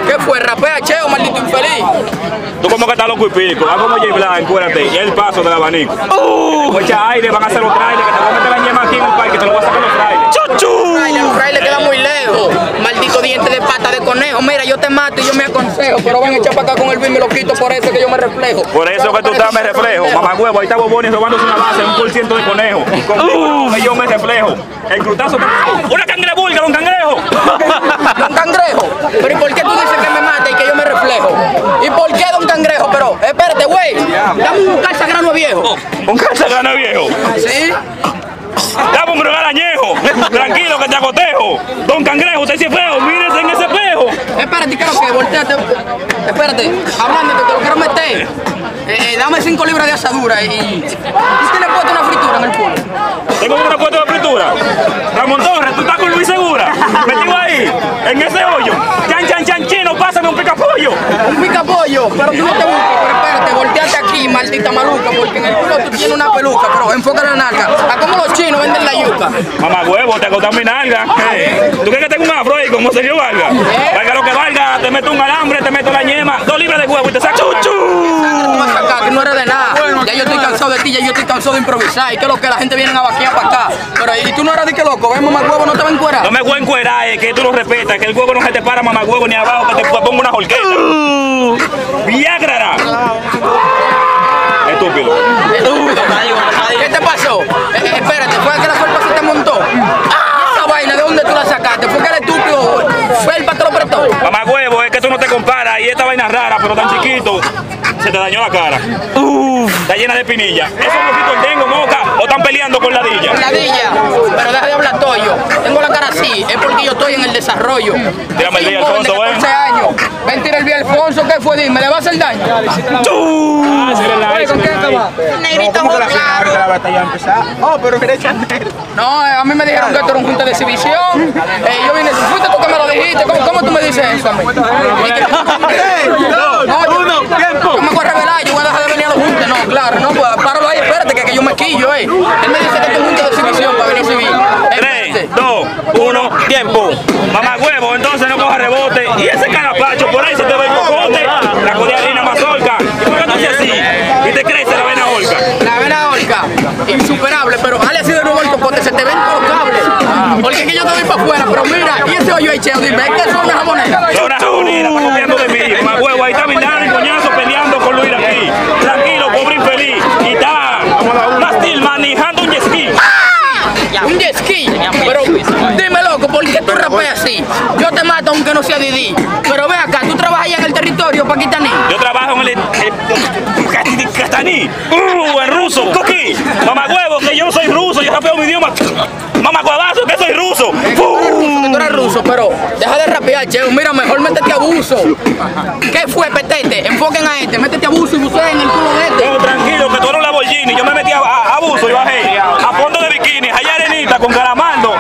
¿Qué fue? ¿Rapea, cheo, maldito infeliz? Tú como que estás loco y pico. Haz como J Black, encuérdate. Y el paso del abanico. Mucha aire, van a hacer los trailers. Que te van a meter la ñema aquí en un parque. Te lo voy a sacar los trailers. Los trailers quedan muy lejos. Maldito diente de pata de conejo. Mira, yo te mato y yo me aconsejo. Pero ven a echar para acá con el BIM y lo quito. Por eso que yo me reflejo. Por eso que tú estás, me reflejo. Mamá huevo, ahí está Boboni robándose una base, 1% de conejo. Conmigo yo me reflejo. El crutazo. ¡Una cangrejulga, don Cangrejo! ¿Don Cangrejo? ¿Pero y por qué tú dices que me mata y que yo me reflejo? ¿Y por qué, don Cangrejo? Pero, espérate, güey. Dame un calzagrano viejo. ¿Un calzagrano viejo? ¿Sí? Dame un brugal añejo. Tranquilo que te acotejo. Don Cangrejo, usted sí es feo. Mírese en ese espejo. Espérate, ¿qué es lo que? Volteate. Espérate, hablándote, te lo quiero meter. Dame 5 libras de asadura y tienes puesto una fritura en el culo. Tengo una puesta de fritura. Ramón Torres, tú estás con Luis Segura. Metido ahí, en ese hoyo. Chan, chino, pásame un picapollo. Un picapollo, pero tú no te busques. Pero espérate, volteate aquí, maldita maluca, porque en el culo tú tienes una peluca, pero enfoca la nalga. A como los chinos venden la yuca. Mamá huevo, te agotas mi nalga. ¿Tú crees que tengo un afro ahí como Sergio Valga? Valga lo que valga, te meto un alambre, te meto la ñema, 2 libras de huevo y te saco. Que no eres de nada. Ya yo estoy cansado de ti, ya yo estoy cansado de improvisar. Y que lo que la gente viene a vaquear para acá. Pero y tú no eras de que loco, ves, mamá huevo, no te va a encuerar. No me voy a encuerar, es que tú lo respetas, que el huevo no se te para, mamá huevo, ni abajo, que te pongo una jorqueta. Viagra. Estúpido. ¿Qué te pasó? Espérate, ¿fue que la cuerpa se te montó? Esa vaina, ¿de dónde tú la sacaste? ¿Fue que el estúpido Felpa te lo prestó? Mamá huevo, es que tú no te comparas y esta vaina rara, pero tan chiquito, se te dañó la cara. Está llena de pinilla. ¿Eso es un poquito el dengo, moca? ¿O están peleando con ladilla? Con ladilla, pero deja de hablar toyo. Tengo la cara así, es porque yo estoy en el desarrollo. Tírame el día, Alfonso, de 14 años. Ven, tira el día, Alfonso, ¿qué fue? Dime, ¿le va a hacer daño? ¿Con qué acaba? Negrito muy claro. La batalla empezar. Oh, pero mira Chanel. No, a mí me dijeron que esto era un junta de exhibición. Yo vine, fuiste tú que me lo dijiste. ¿Cómo tú me dices eso a mí? Uno, tiempo. Yo me voy a revelar, yo voy a dejar de venir a los juntes. No, claro, no, pues páralo ahí, espérate, que yo me quillo, Él me dice que esto es un junta de exhibición para venir a exhibir. 3, 2, 1, tiempo. Mamá huevo, entonces no coja rebote. Y ese carapacho, por ahí se te va el cocote. La corearina mazorca. ¿Y por qué no haces así? Y te crece la vena orca. La vena orca, insuperable, pero dale así de nuevo el cocote, se te ven todos los cables. Porque es que yo te voy para afuera, pero mira, y ese hoyo ahí, cheo, dime, es que son unas jamoneras. Son unas jamoneras, está copiando de mí. Mamá huevo, ahí está Vindano y Coñazo peleando con Luis aquí. Tranquilo, pobre infeliz. Y está Mastil manejando un jet ski. Un jet ski, pero dime loco, ¿por qué tú rapeas así? Yo te mato aunque no sea Didi. Pero ve acá, tú trabajas allá en el territorio paquistaní. Yo trabajo en el Castaní, en ruso, Coqui. Mamá huevo, que yo no soy ruso, yo rapeo mi idioma. Mamá huevazo, que soy ruso. Que tú eres ruso, pero deja de rapear, cheo. Mira, mejor métete a abuso. ¿Qué fue, petete? Enfoquen a este, métete a abuso y bucea en el culo de este. No, tranquilo, que tú eres un Lamborghini. Yo me metí a abuso y bajé a fondo de bikini, allá arenita con Calamardo.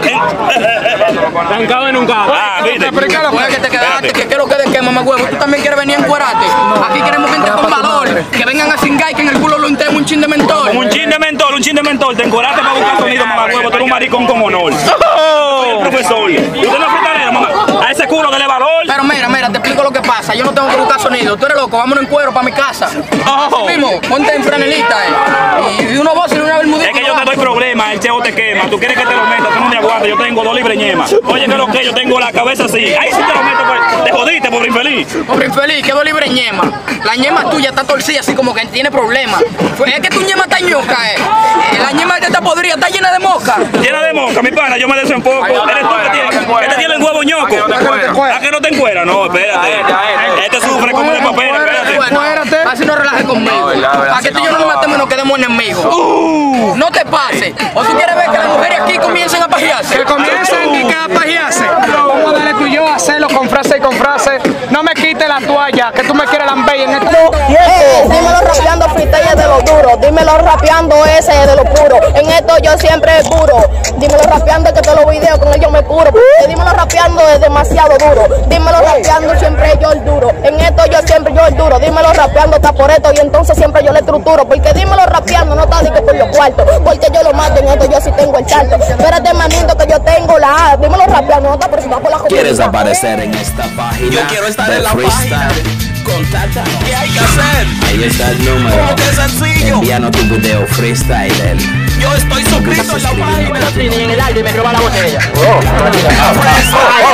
Tancado en un carro. Ah, viste. Fue que te quedaste, que quiero que de qué, mamá huevo. Tú también quieres venir a encuerarte. Aquí queremos gente con valor, que vengan a cingar y que en el culo lo untemos un chin de mentol. Un chin de mentol, te encoraste para buscar sonido, mamá huevo. Tú eres un maricón con honor. Soy el profesor. Usted no es fritalero, mamá. A ese culo dele valor. Pero mira, te explico lo que pasa. Yo no tengo que buscar sonido. Tú eres loco, vámonos en cuero para mi casa. Así mismo, ponte en franelita, y uno voz y una bermudita. Es que yo te doy problemas, el cheo te quema. Tú quieres que te lo meta, tú no me aguantas. Yo tengo 2 libres ñemas. Oye, que lo que yo tengo la cabeza así. Ahí sí te lo meto, pues. Te jodiste, pobre infeliz. Pobre infeliz, que 2 libres ñema. La ñema tuya está torcida así como que tiene problemas. Es que tu ñema está ñoca, La ñema ya está podrida, está llena de mosca. Llena de mosca, mi pana, yo me desenfoco. Eres tú que te tiene el huevo ñoco. ¿A que no te encuera? No, espérate. Este sufre como de papel, espérate. Así no relajes conmigo. Para que tú y yo no nos matemos y nos quedemos enemigos. No te pases. O tú quieres ver que las mujeres aquí comiencen a pajearse. Que comiencen y que a pajearse. Vamos a darle tú y yo a hacerlo con frase y con frase. No me quites la toalla, que tú me quieres lamber en esto. Dímelo rapeando freestyle de lo duro. Dímelo rapeando ese de lo puro. En esto yo siempre es puro. Dímelo rapeando que todos los videos con ellos me puro. Dímelo rapeando es demasiado duro. Dímelo rapeando siempre yo el duro. En esto yo siempre yo el duro. Dímelo rapeando está por esto y entonces siempre yo le truco. futuro. Porque dímelo rapeando, no está de que por los cuartos. Porque yo lo mato en esto, yo sí tengo el salto. Espérate, manito, que yo tengo la A. Dímelo rapeando, no está por encima por la comunidad. ¿Quieres aparecer en esta página? Yo quiero estar de en la freestyle? página. Contáctanos. ¿Qué hay que hacer? Ahí está el número. ¿Cómo que sencillo? Envíanos tu video freestyle. Yo estoy suscrito en la página. En el aire y me roba la botella. Freestyle.